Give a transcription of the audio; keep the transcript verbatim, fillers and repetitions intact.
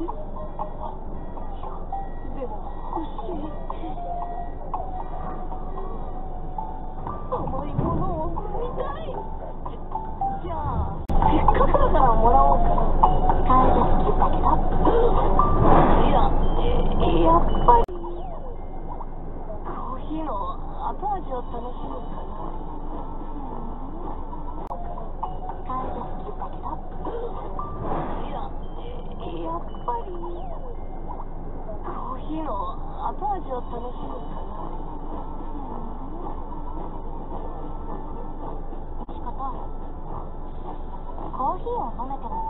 でも欲しい。甘いものを飲みたい。じゃあせっかくだからもらおうかな。買える好きだけど。いや、えやっぱりコーヒーの後味を楽しむかな。買える好きだけど。いや、えやっぱりコーヒーの後味を楽しむかな。仕方。コーヒーを飲めても